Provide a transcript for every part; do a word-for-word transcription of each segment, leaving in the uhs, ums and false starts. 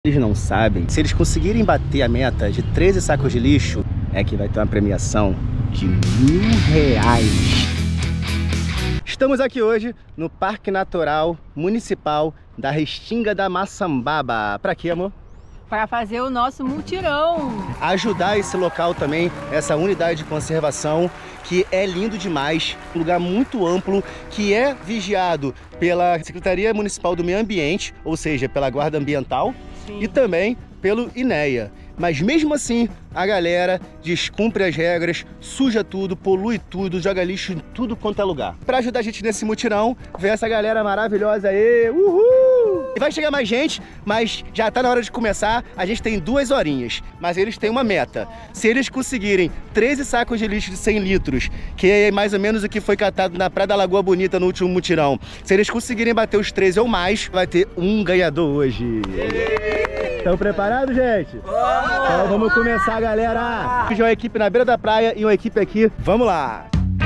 Eles não sabem, se eles conseguirem bater a meta de treze sacos de lixo, é que vai ter uma premiação de mil reais. Estamos aqui hoje no Parque Natural Municipal da Restinga da Maçambaba. Pra quê, amor? Para fazer o nosso mutirão. Ajudar esse local também, essa unidade de conservação, que é lindo demais, um lugar muito amplo, que é vigiado pela Secretaria Municipal do Meio Ambiente, ou seja, pela Guarda Ambiental. Sim. E também pelo INEA. Mas mesmo assim, a galera descumpre as regras, suja tudo, polui tudo, joga lixo em tudo quanto é lugar. Para ajudar a gente nesse mutirão, vem essa galera maravilhosa aí, uhul! E vai chegar mais gente, mas já tá na hora de começar, a gente tem duas horinhas, mas eles têm uma meta. Se eles conseguirem treze sacos de lixo de cem litros, que é mais ou menos o que foi catado na Praia da Lagoa Bonita no último mutirão, se eles conseguirem bater os treze ou mais, vai ter um ganhador hoje. Estão preparados, gente? Então vamos começar, galera! Hoje é uma equipe na beira da praia e uma equipe aqui. Vamos lá!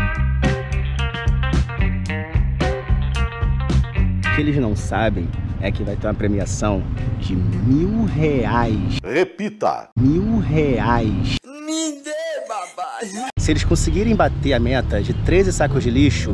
O que eles não sabem é que vai ter uma premiação de mil reais. Repita! Mil reais. Me dê, babá! Se eles conseguirem bater a meta de treze sacos de lixo...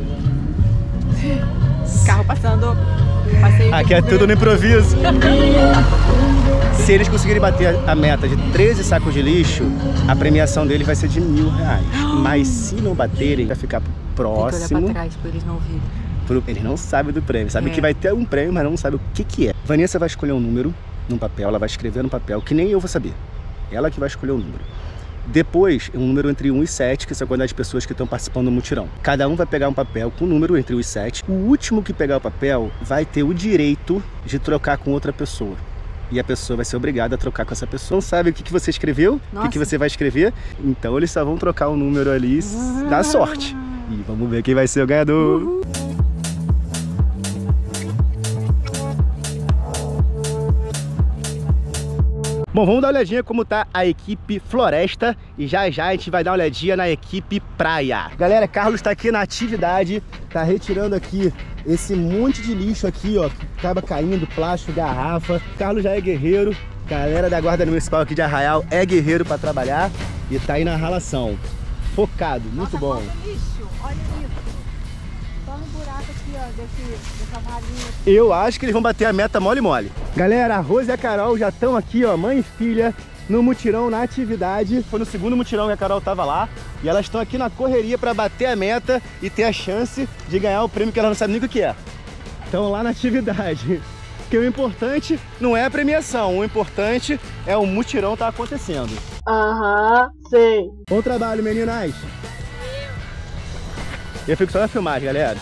Carro passando... Passeio Aqui é tudo no improviso. Se eles conseguirem bater a meta de treze sacos de lixo, a premiação deles vai ser de mil reais. Mas se não baterem, vai ficar próximo. Tem que olhar pra trás pra eles não virem. Eles não sabem do prêmio. Sabem é. que vai ter um prêmio, mas não sabem o que que é. Vanessa vai escolher um número num papel, ela vai escrever no papel, que nem eu vou saber. Ela que vai escolher o número. Depois, um número entre um e sete, que são a quantidade de pessoas que estão participando do mutirão. Cada um vai pegar um papel com um número entre um e sete. O último que pegar o papel vai ter o direito de trocar com outra pessoa. E a pessoa vai ser obrigada a trocar com essa pessoa. Não sabe o que, que você escreveu, o que, que você vai escrever. Então eles só vão trocar um número ali na sorte. E vamos ver quem vai ser o ganhador. Uhum. Bom, vamos dar uma olhadinha como tá a equipe Floresta e já já a gente vai dar uma olhadinha na equipe Praia. Galera, Carlos tá aqui na atividade, tá retirando aqui esse monte de lixo aqui, ó, que acaba caindo, plástico, garrafa. Carlos já é guerreiro, galera da Guarda Municipal aqui de Arraial é guerreiro para trabalhar e tá aí na ralação. Focado, muito bom. Lixo, olha isso. Só no buraco aqui, ó, desse, dessa varinha. Eu acho que eles vão bater a meta mole mole. Galera, a Rose e a Carol já estão aqui, ó, mãe e filha, no mutirão, na atividade. Foi no segundo mutirão que a Carol tava lá. E elas estão aqui na correria para bater a meta e ter a chance de ganhar o prêmio que elas não sabem nem o que é. Estão lá na atividade. Porque o importante não é a premiação, o importante é o mutirão tá acontecendo. Aham, sei. Bom trabalho, meninas. Eu fico só na filmagem, galera.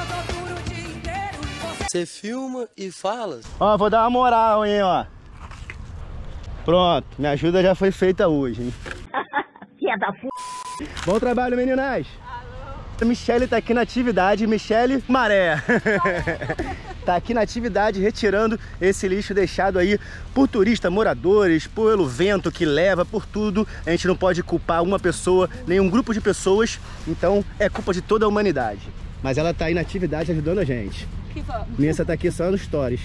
Você filma e fala. Ó, vou dar uma moral, hein, ó. Pronto, minha ajuda já foi feita hoje, hein. Filha da f... Bom trabalho, meninas. A Michele tá aqui na atividade, Michele Maré. Tá aqui na atividade retirando esse lixo deixado aí por turistas, moradores, pelo vento que leva, por tudo. A gente não pode culpar uma pessoa, nem um grupo de pessoas, então é culpa de toda a humanidade. Mas ela tá aí na atividade ajudando a gente. Que vamos. Nessa tá aqui só nos stories.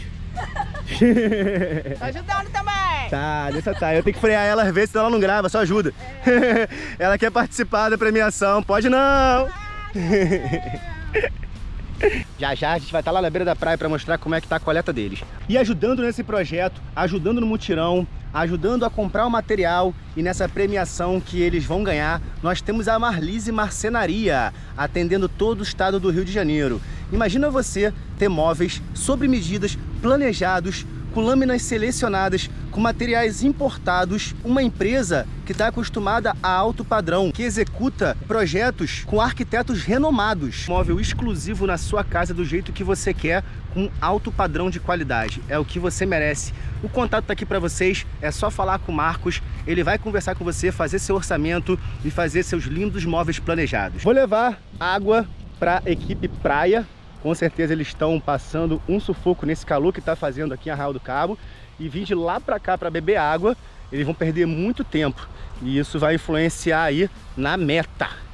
Tá ajudando também. Tá, nessa tá. Eu tenho que frear ela às vezes, senão ela não grava, só ajuda. É. Ela quer participar da premiação, pode não. Já já a gente vai estar lá na beira da praia para mostrar como é que tá a coleta deles. E ajudando nesse projeto, ajudando no mutirão, ajudando a comprar o material e nessa premiação que eles vão ganhar, nós temos a Marlise Marcenaria, atendendo todo o estado do Rio de Janeiro. Imagina você ter móveis sob medidas, planejados, com lâminas selecionadas, com materiais importados, uma empresa que está acostumada a alto padrão, que executa projetos com arquitetos renomados. Móvel exclusivo na sua casa do jeito que você quer, com alto padrão de qualidade. É o que você merece. O contato está aqui para vocês, é só falar com o Marcos, ele vai conversar com você, fazer seu orçamento e fazer seus lindos móveis planejados. Vou levar água para a equipe Praia. Com certeza eles estão passando um sufoco nesse calor que está fazendo aqui em Arraial do Cabo. E vir de lá para cá para beber água, eles vão perder muito tempo. E isso vai influenciar aí na meta.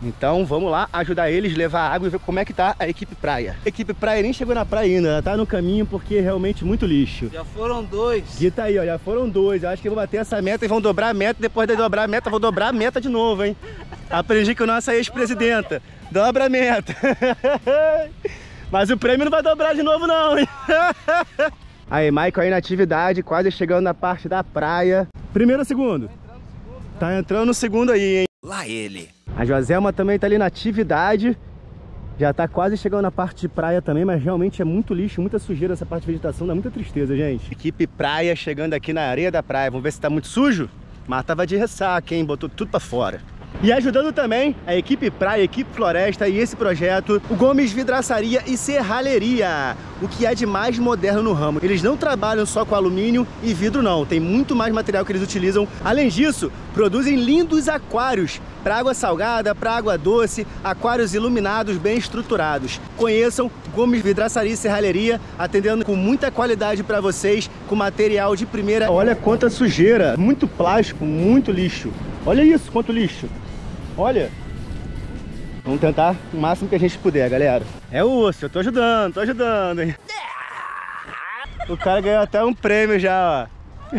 Então vamos lá ajudar eles, levar água e ver como é que tá a equipe praia. A equipe praia nem chegou na praia ainda, ela tá no caminho porque é realmente muito lixo. Já foram dois. Gui tá aí, ó, já foram dois. Eu acho que eu vou bater essa meta e vão dobrar a meta. Depois de dobrar a meta, vou dobrar a meta de novo, hein? Aprendi com a nossa ex-presidenta. Dobra a meta. Mas o prêmio não vai dobrar de novo não, hein? Aí, Michael aí na atividade, quase chegando na parte da praia. Primeiro ou segundo? Tá entrando no segundo aí, hein? Lá ele. A Joselma também tá ali na atividade. Já tá quase chegando na parte de praia também, mas realmente é muito lixo, muita sujeira essa parte de vegetação, dá muita tristeza, gente. Equipe praia chegando aqui na areia da praia. Vamos ver se tá muito sujo? Mas tava de ressaca, hein? Botou tudo pra fora. E ajudando também a equipe praia, a equipe floresta e esse projeto, o Gomes Vidraçaria e Serralheria, o que há de mais moderno no ramo. Eles não trabalham só com alumínio e vidro não, tem muito mais material que eles utilizam. Além disso, produzem lindos aquários para água salgada, para água doce, aquários iluminados bem estruturados. Conheçam Gomes Vidraçaria e Serralheria, atendendo com muita qualidade para vocês, com material de primeira. Olha quanta sujeira, muito plástico, muito lixo. Olha isso, quanto lixo. Olha. Vamos tentar o máximo que a gente puder, galera. É o osso, eu tô ajudando, tô ajudando, hein. O cara ganhou até um prêmio já, ó.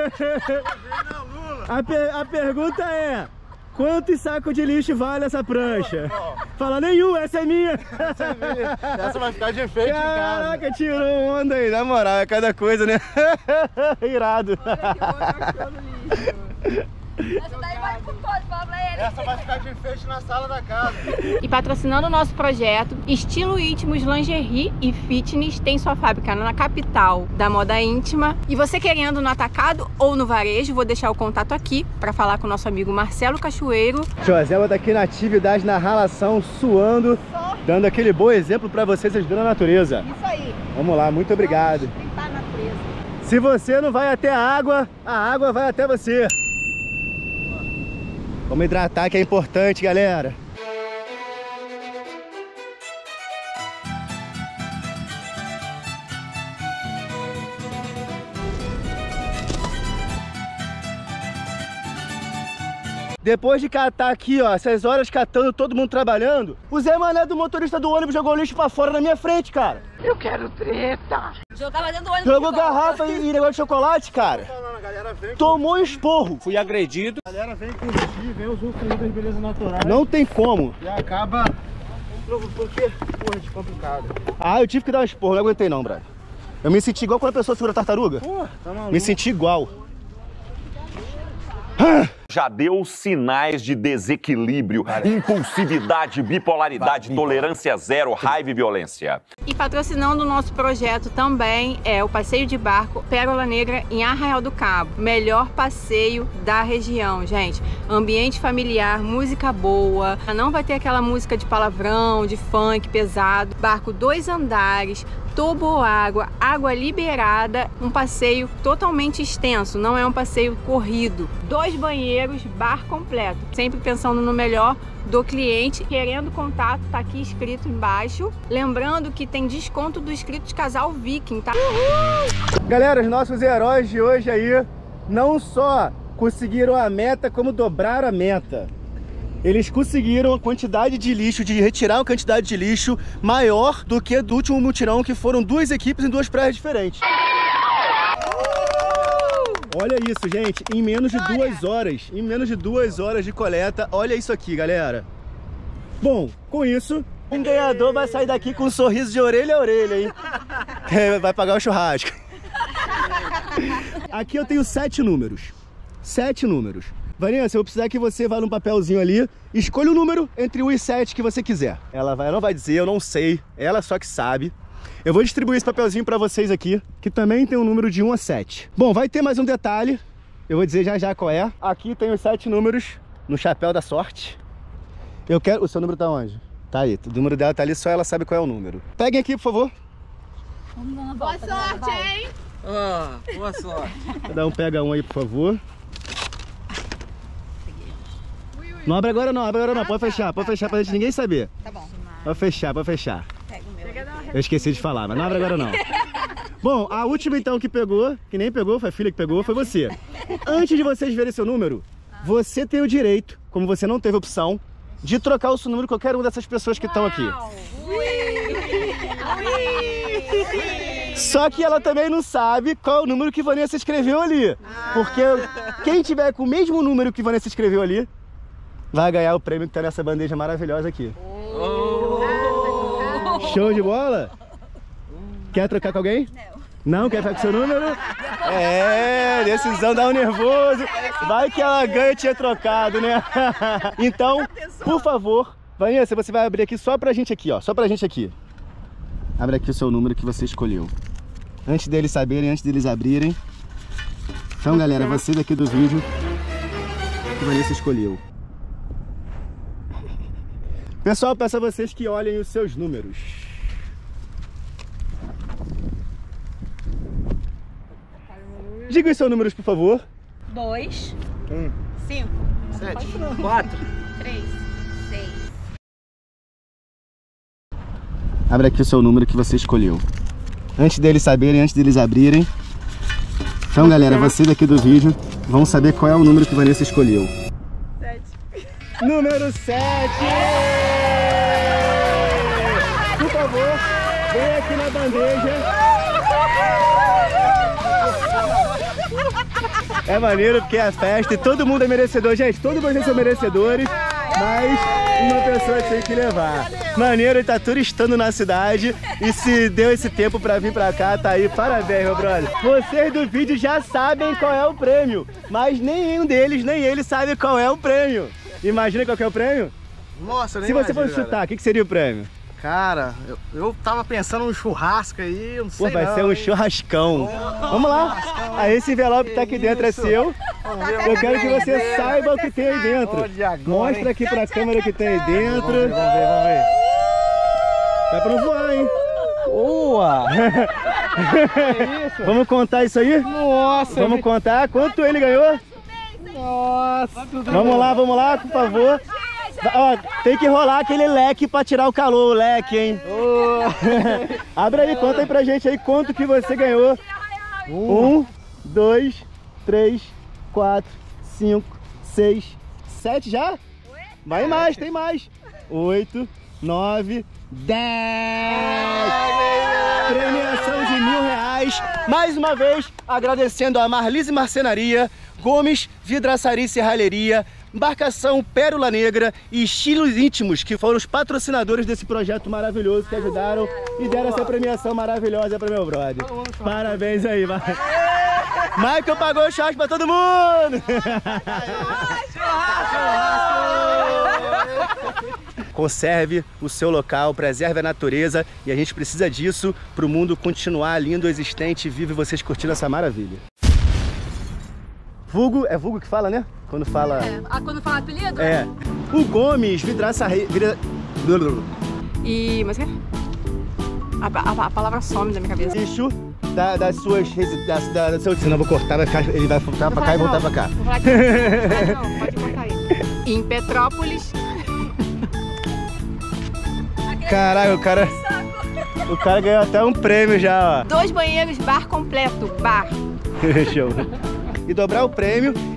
A, per a pergunta é: quantos sacos de lixo vale essa prancha? Fala nenhum, essa é minha. Essa é minha. Essa vai ficar de enfeite em casa. Caraca, tirou onda aí. Na moral, é cada coisa, né? Irado. Essa daí vai com todo, fala pra ele. Essa vai ficar de enfeite na sala da casa. E patrocinando o nosso projeto, Estilo Íntimos Lingerie e Fitness tem sua fábrica na capital da moda íntima. E você querendo no atacado ou no varejo, vou deixar o contato aqui para falar com o nosso amigo Marcelo Cachoeiro. Joselma tá aqui na atividade, na ralação, suando, dando aquele bom exemplo para vocês ajudando a natureza. Isso aí. Vamos lá, muito obrigado. Tem que estar na natureza. Se você não vai até a água, a água vai até você. Vamos hidratar, que é importante, galera. Depois de catar aqui, ó, essas horas catando, todo mundo trabalhando, o Zé Mané do motorista do ônibus jogou lixo pra fora na minha frente, cara. Eu quero treta. Jogava dentro do ônibus. Jogou garrafa e, e negócio de chocolate, cara. Tomou um esporro. Fui agredido. A galera vem curtir, vem usufruir das belezas naturais. Não tem como. E acaba... Porque, porra, de complicado. Ah, eu tive que dar um esporro, não aguentei não, brother. Eu me senti igual quando a pessoa segura tartaruga. Porra, tá maluco. Me senti igual. Já deu sinais de desequilíbrio, impulsividade, bipolaridade, tolerância zero, raiva e violência. E patrocinando o nosso projeto também é o passeio de barco Pérola Negra em Arraial do Cabo. Melhor passeio da região, gente. Ambiente familiar, música boa, não vai ter aquela música de palavrão, de funk pesado. Barco dois andares, toboágua, água liberada, um passeio totalmente extenso, não é um passeio corrido. Dois banheiros, bar completo, sempre pensando no melhor do cliente. Querendo contato, tá aqui escrito embaixo. Lembrando que tem desconto do inscrito de Casal Viking, tá? Uhul! Galera, os nossos heróis de hoje aí não só conseguiram a meta, como dobraram a meta. Eles conseguiram a quantidade de lixo, de retirar uma quantidade de lixo maior do que do último mutirão, que foram duas equipes em duas praias diferentes. Olha isso, gente, em menos de duas horas, em menos de duas horas de coleta, olha isso aqui, galera. Bom, com isso, um ganhador vai sair daqui com um sorriso de orelha a orelha, hein? É, vai pagar o churrasco. Aqui eu tenho sete números, sete números. Vanessa, eu vou precisar que você vá num papelzinho ali, escolha o número entre um e sete que você quiser. Ela vai, ela não vai dizer, eu não sei, ela só que sabe. Eu vou distribuir esse papelzinho para vocês aqui, que também tem um número de um a sete. Bom, vai ter mais um detalhe, eu vou dizer já já qual é. Aqui tem os sete números no chapéu da sorte. Eu quero... O seu número tá onde? Tá aí, o número dela tá ali, só ela sabe qual é o número. Peguem aqui, por favor. Boa sorte, hein? Ah, boa sorte. Cada um pega um aí, por favor. Não abre agora não, abre agora não, pode fechar, pode fechar pra gente ninguém saber. Tá bom. Pode fechar, pode fechar. Eu esqueci de falar, mas não abre agora não. Bom, a última então que pegou, que nem pegou, foi a filha que pegou, foi você. Antes de vocês verem seu número, você tem o direito, como você não teve opção, de trocar o seu número com qualquer uma dessas pessoas que estão aqui. Só que ela também não sabe qual é o número que Vanessa escreveu ali. Porque quem tiver com o mesmo número que Vanessa escreveu ali, vai ganhar o prêmio que tá nessa bandeja maravilhosa aqui. Oh. Show de bola? Quer trocar com alguém? Não. Não? Quer ficar com seu número? É, decisão dá um nervoso. Vai que ela ganha e tinha trocado, né? Então, por favor, Vanessa, você vai abrir aqui só pra gente aqui, ó. Só pra gente aqui. Abre aqui o seu número que você escolheu. Antes deles saberem, antes deles abrirem. Então, galera, você daqui do vídeo que Vanessa escolheu. Pessoal, peço a vocês que olhem os seus números. Diga os seus números, por favor. Dois. Um. Cinco. Sete. Quatro. Três. Seis. Abre aqui o seu número que você escolheu. Antes deles saberem, antes deles abrirem. Então, galera, vocês aqui do vídeo vão saber qual é o número que Vanessa escolheu. Sete. Número sete! Por favor, vem aqui na bandeja. É maneiro porque é a festa e todo mundo é merecedor. Gente, todos vocês são merecedores, mas uma pessoa tem que levar. Maneiro, ele tá turistando na cidade e se deu esse tempo pra vir pra cá, tá aí. Parabéns, meu brother. Vocês do vídeo já sabem qual é o prêmio, mas nenhum deles, nem ele sabe qual é o prêmio. Imagina qual que é o prêmio? Nossa, eu nem Se você imagino, fosse chutar, cara. o que, que seria o prêmio? Cara, eu, eu tava pensando num churrasco aí, eu não sei Pô, vai não, ser um hein? churrascão. Vamos lá. Aí esse envelope que tá aqui dentro é seu. Eu quero que você saiba o que tem aí dentro. Olha agora, Mostra hein? aqui pra câmera o que tem aí dentro. Vamos ver, vamos ver, vamos ver. Vai pra não voar, hein? Boa! Que isso? Vamos contar isso aí? Nossa! Vamos contar quanto ele ganhou? Nossa! Vamos lá, vamos lá, por favor. Ó, tem que rolar aquele leque pra tirar o calor, o leque, hein? Oh. Abre aí, conta aí pra gente aí quanto que você ganhou. Um, dois, três, quatro, cinco, seis, sete já? Vai mais, tem mais. Oito, nove, dez. Premiação de mil reais. Mais uma vez, agradecendo a Marlise Marcenaria, Gomes Vidraçaria e Serralheria, Embarcação Pérola Negra e Estilos Íntimos, que foram os patrocinadores desse projeto maravilhoso, que ajudaram e deram essa premiação maravilhosa para meu brother. Parabéns aí, vai. Michael pagou o churrasco para todo mundo! Conserve o seu local, preserve a natureza e a gente precisa disso para o mundo continuar lindo, existente e vivo e vocês curtindo essa maravilha. Vulgo, é vulgo que fala, né? Quando fala... É. Ah, quando fala apelido? É. O Gomes Vidraçaria... Vidra... E... mas o quê? A, a, a palavra some da minha cabeça. Lixo da, das suas... Resi... Da, da, da seu... Senão eu vou cortar, vai ficar... ele vai voltar pra cá e voltar pra cá. Vou falar aqui. Não, pode cortar aí. Em Petrópolis... Caralho, o cara... O cara ganhou até um prêmio já, ó. Dois banheiros, bar completo, bar. Show. E dobrar o prêmio